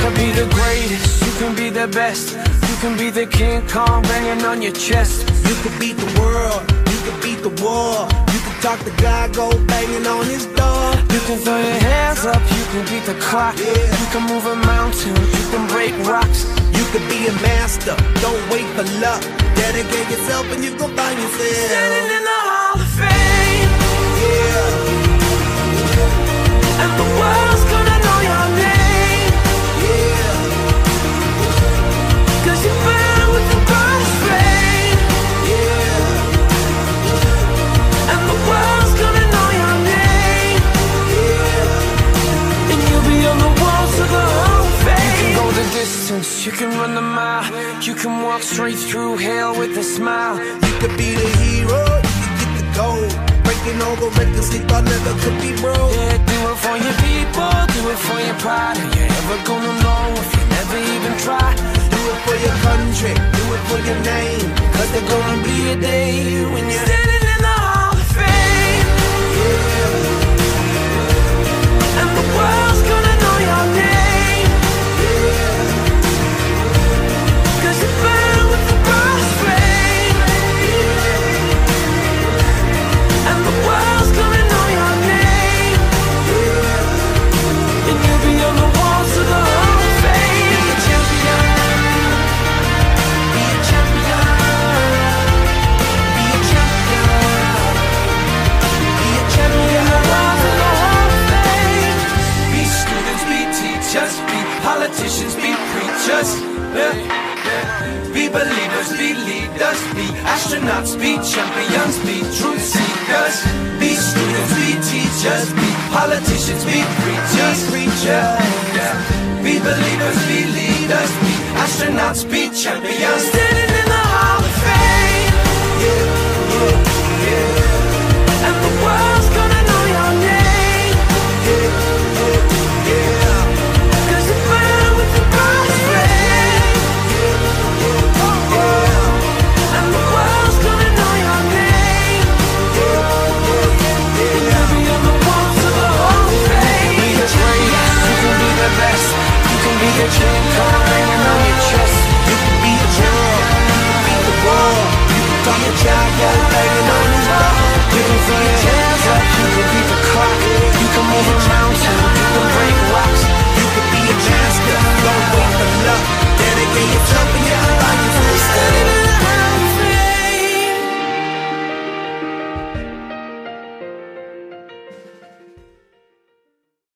could be the greatest, you can be the best. You can be the King Kong banging on your chest. You could beat the world, you could beat the war. You could talk to God, go banging on his door. You can throw your hands up, you can beat the clock. You can move a mountain, you can break rocks. You could be a master, don't wait for luck. Dedicate yourself and you gon' find yourself standing in the Hall of Fame. Yeah. And the world's gonna know your name. Yeah. Cause you burn with the brightest flame. Yeah. And the world's gonna know your name. Yeah. And you'll be on the walls of the Hall of Fame. You can go the distance, you can run the mile. You can walk straight through hell with a smile. You could be the hero, you could get the gold. Breaking all the records they thought never could be broke. Yeah, do it for your people, do it for your pride. Are you ever gonna know if you never even try? Do it for your country, do it for your name. Cause there's gonna be a day when you're standing in the Hall of Fame. Yeah. And the world's gonna know your name. Yeah. Cause you burn with the brightest flame. Yeah. And the world's gonna know your name. Yeah. And you'll be on the walls of the Hall of Fame. Be a champion. Be a champion. Be a champion. Be a champion. The walls of the Hall of Fame. Be students, be teachers, be politicians, be preachers. Yeah. Be believers, be leaders, be astronauts, be champions, be truth seekers. Be students, be teachers, be politicians, be preachers. Yeah. Be believers, be leaders, be astronauts, be champions. Standing in the Hall of Fame. Yeah.